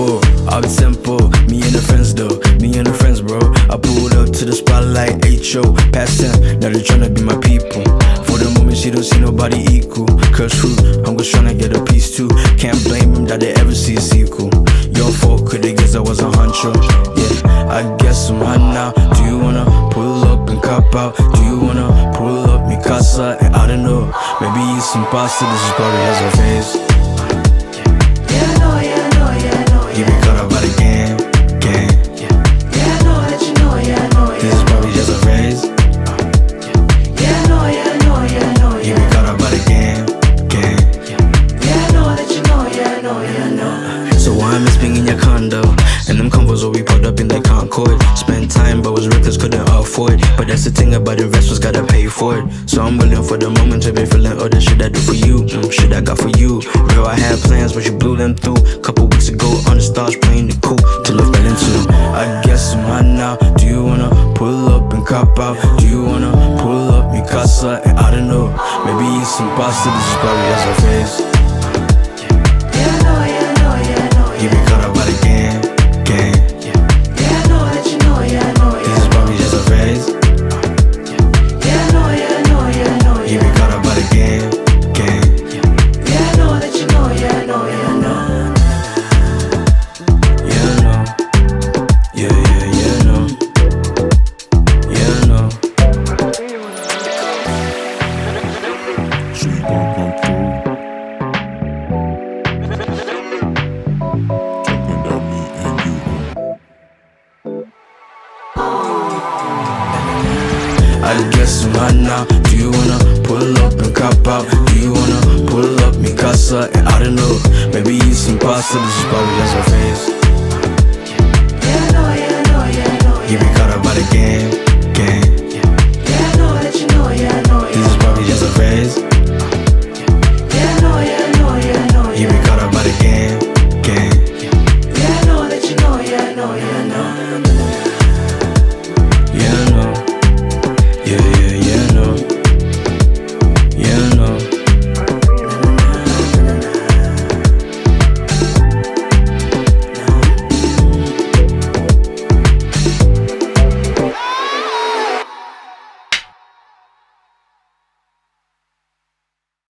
up tempo. Me and the friends though, me and the friends, bro. I pulled up to the spotlight, H.O. past 10, now they tryna be my people. For the moment she don't see nobody equal. Curse fruit, I'm just tryna get a piece too. Can't blame him that they ever see a sequel. Your fault, could they guess I was a honcho? Yeah, I guess I'm hot now. Do you wanna pull up and cop out? Do you wanna pull up mi casa? And I don't know, maybe eat some pasta. This is probably as a phase. Yeah, I know, yeah, I know, yeah, I know. You been caught up by the game. Yeah, I know that you know, yeah, I know. This is probably just a phase. Yeah, I know, yeah, I know, yeah, I know. You been caught up by the game. Yeah, I know that you know, yeah, I know, yeah, I know. So why am I spinning your condo? And them convos all we put up in the Concord. Spend time but was reckless, couldn't afford. But that's the thing about investors, gotta pay for it. So I'm willing for the moment to be feeling all the shit I do for you, shit I got for you. Real, I had plans but you blew them through. Couple weeks ago on the stars playing the cool till I fell into. I guess I'm hot now. Do you wanna pull up and cop out? Do you wanna pull up mi casa? And I don't know, maybe eat some pasta. This is probably as a phase. Yeah, I know, yeah, I know, yeah, I know. You been caught up by the game. Yeah, I know that you know, yeah, I know. This is probably just a phase. Yeah, I know, yeah, I know, yeah, I know. You been caught up by the game. Yeah, I know that you know, yeah, I know, yeah, I know. Yeah, I know. Yeah, I know. Yeah, I know. She gon' come through. Talking about me and you. I guess I'm hot now. Do you wanna pull up and cop out? Do you wanna pull up mi casa? And I don't know, maybe eat some pasta. This is probably just a phase.